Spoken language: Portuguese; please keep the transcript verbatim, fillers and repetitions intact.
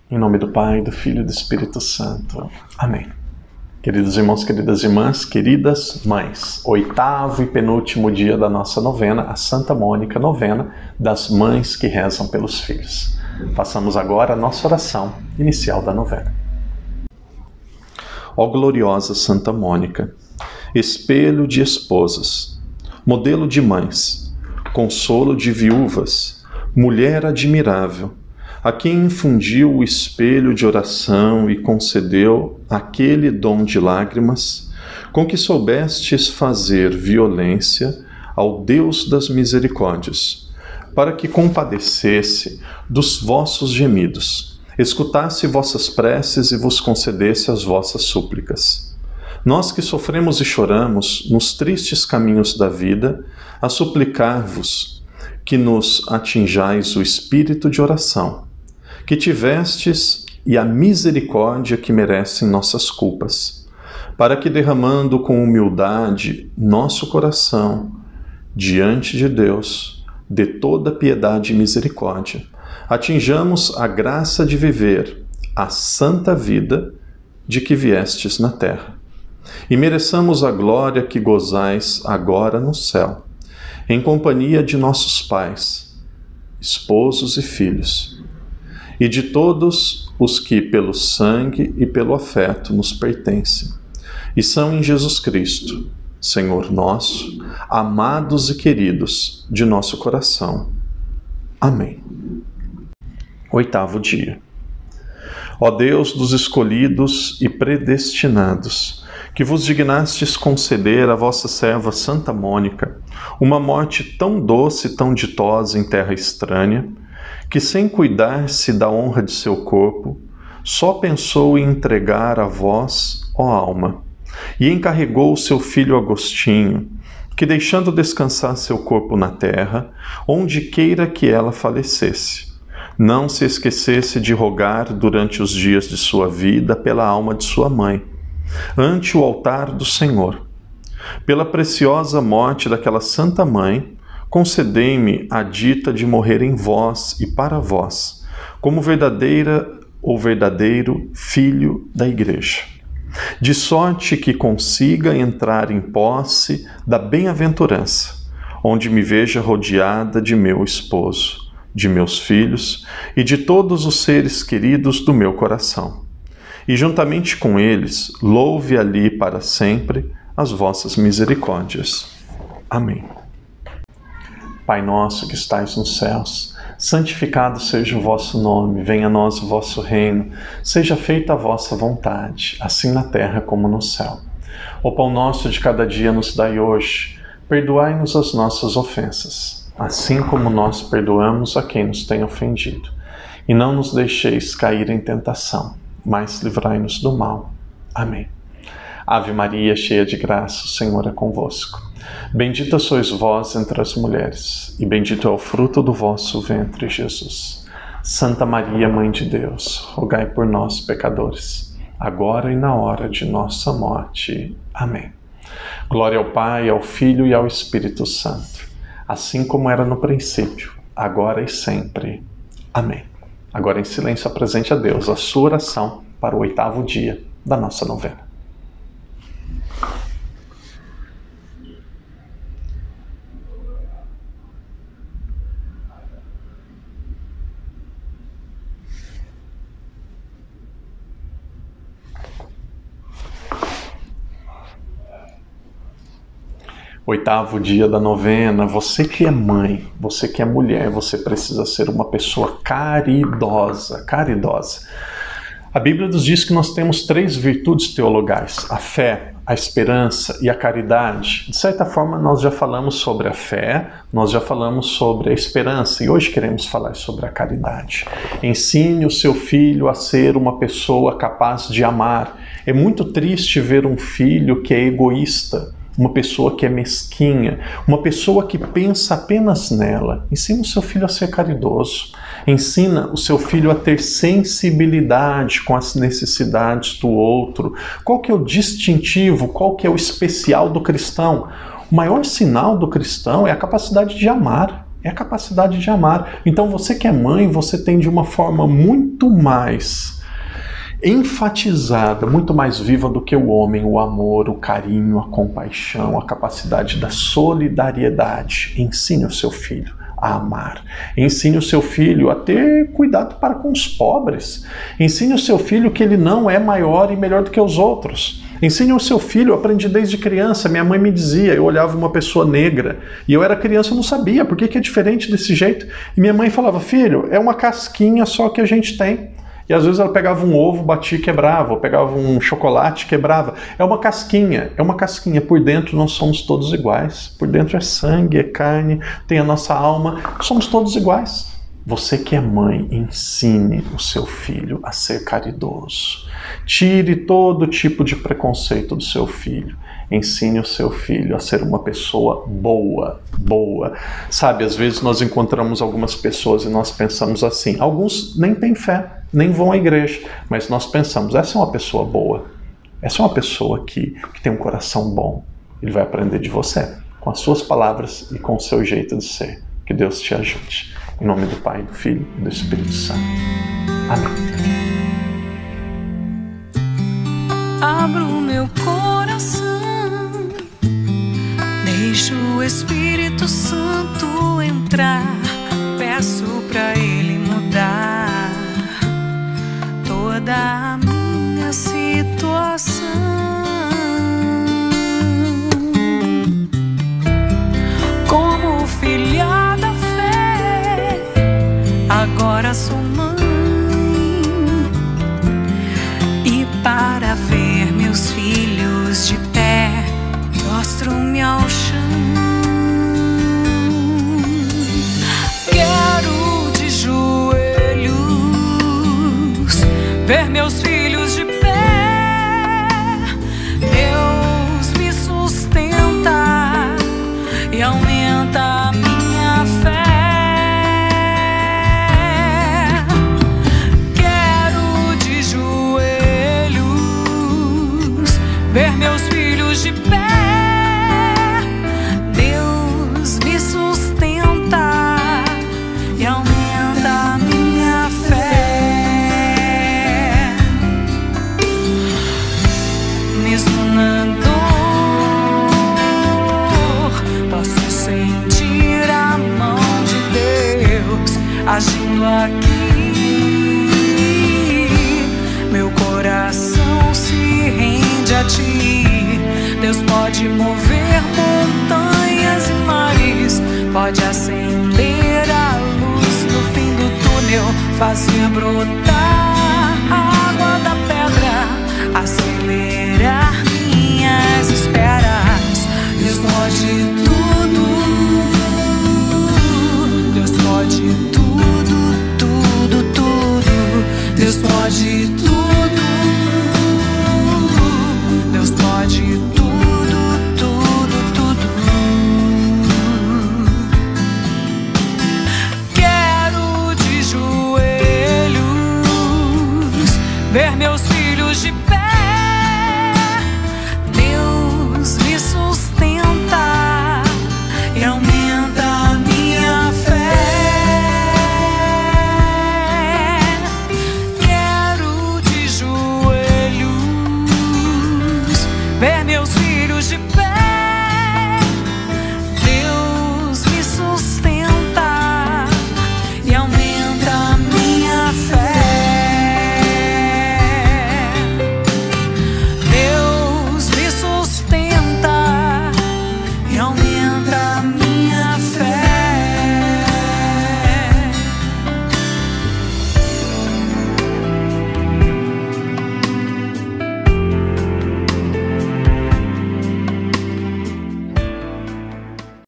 Em nome do Pai, do Filho e do Espírito Santo. Amém. Queridos irmãos, queridas irmãs, queridas mães, oitavo e penúltimo dia da nossa novena, a Santa Mônica, novena das mães que rezam pelos filhos. Façamos agora a nossa oração inicial da novena. Ó gloriosa Santa Mônica, espelho de esposas, modelo de mães, consolo de viúvas, mulher admirável, a quem infundiu o espelho de oração e concedeu aquele dom de lágrimas, com que soubestes fazer violência ao Deus das misericórdias, para que compadecesse dos vossos gemidos, escutasse vossas preces e vos concedesse as vossas súplicas. Nós que sofremos e choramos nos tristes caminhos da vida, a suplicar-vos que nos atinjais o espírito de oração, que tivestes e a misericórdia que merecem nossas culpas, para que derramando com humildade nosso coração diante de Deus, de toda piedade e misericórdia, atinjamos a graça de viver a santa vida de que viestes na terra, e mereçamos a glória que gozais agora no céu, em companhia de nossos pais, esposos e filhos, e de todos os que pelo sangue e pelo afeto nos pertencem, e são em Jesus Cristo, Senhor nosso, amados e queridos de nosso coração. Amém. Oitavo dia. Ó Deus dos escolhidos e predestinados, que vos dignastes conceder à vossa serva Santa Mônica uma morte tão doce e tão ditosa em terra estranha, que sem cuidar-se da honra de seu corpo, só pensou em entregar a vós, ó alma, e encarregou seu filho Agostinho, que deixando descansar seu corpo na terra, onde queira que ela falecesse, não se esquecesse de rogar durante os dias de sua vida pela alma de sua mãe, ante o altar do Senhor. Pela preciosa morte daquela santa mãe, concedei-me a dita de morrer em vós e para vós, como verdadeira ou verdadeiro filho da Igreja, de sorte que consiga entrar em posse da bem-aventurança, onde me veja rodeada de meu esposo, de meus filhos e de todos os seres queridos do meu coração, e juntamente com eles louve ali para sempre as vossas misericórdias. Amém. Pai nosso que estais nos céus, santificado seja o vosso nome, venha a nós o vosso reino, seja feita a vossa vontade, assim na terra como no céu. O pão nosso de cada dia nos dai hoje, perdoai-nos as nossas ofensas, assim como nós perdoamos a quem nos tem ofendido. E não nos deixeis cair em tentação, mas livrai-nos do mal. Amém. Ave Maria, cheia de graça, o Senhor é convosco. Bendita sois vós entre as mulheres, e bendito é o fruto do vosso ventre, Jesus. Santa Maria, Mãe de Deus, rogai por nós, pecadores, agora e na hora de nossa morte. Amém. Glória ao Pai, ao Filho e ao Espírito Santo, assim como era no princípio, agora e sempre. Amém. Agora em silêncio apresente a Deus a sua oração para o oitavo dia da nossa novena. Oitavo dia da novena, você que é mãe, você que é mulher, você precisa ser uma pessoa caridosa, caridosa. A Bíblia nos diz que nós temos três virtudes teologais, a fé, a esperança e a caridade. De certa forma, nós já falamos sobre a fé, nós já falamos sobre a esperança e hoje queremos falar sobre a caridade. Ensine o seu filho a ser uma pessoa capaz de amar. É muito triste ver um filho que é egoísta, uma pessoa que é mesquinha, uma pessoa que pensa apenas nela. Ensina o seu filho a ser caridoso. Ensina o seu filho a ter sensibilidade com as necessidades do outro. Qual que é o distintivo, qual que é o especial do cristão? O maior sinal do cristão é a capacidade de amar. É a capacidade de amar. Então você que é mãe, você tem de uma forma muito mais enfatizada, muito mais viva do que o homem, o amor, o carinho, a compaixão, a capacidade da solidariedade. Ensine o seu filho a amar. Ensine o seu filho a ter cuidado para com os pobres. Ensine o seu filho que ele não é maior e melhor do que os outros. Ensine o seu filho, eu aprendi desde criança, minha mãe me dizia, eu olhava uma pessoa negra, e eu era criança, eu não sabia, por que que é diferente desse jeito? E minha mãe falava, filho, é uma casquinha só que a gente tem. E às vezes ela pegava um ovo, batia e quebrava, ou pegava um chocolate e quebrava. É uma casquinha, é uma casquinha. Por dentro nós somos todos iguais. Por dentro é sangue, é carne, tem a nossa alma, somos todos iguais. Você que é mãe, ensine o seu filho a ser caridoso. Tire todo tipo de preconceito do seu filho. Ensine o seu filho a ser uma pessoa boa, boa. Sabe, às vezes nós encontramos algumas pessoas e nós pensamos assim, alguns nem têm fé, nem vão à igreja, mas nós pensamos, essa é uma pessoa boa, essa é uma pessoa que, que tem um coração bom. Ele vai aprender de você, com as suas palavras e com o seu jeito de ser. Que Deus te ajude. Em nome do Pai, do Filho e do Espírito Santo. Amém. Abro o meu coração, deixo o Espírito Santo entrar, peço pra Ele mudar toda a minha situação. Como filha da fé, agora sou mãe, e para ver meus filhos de pé, prostro-me ao chão. Quero de joelhos ver meus filhos de pé. Deus me sustenta e aumenta a minha fé. Quero de joelhos ver meus filhos de pé. Deus me sustenta e aumenta a minha fé. Mesmo na dor, posso sentir a mão de Deus agindo aqui. Meu coração se rende a Ti. Deus pode mover montanhas e mares, pode acender a luz no fim do túnel, fazer brotar a água da pedra, acelerar minhas esperas. Deus pode tudo, Deus pode tudo, tudo, tudo. Deus pode tudo, Deus pode tudo, tudo, tudo. Quero de joelhos ver meus filhos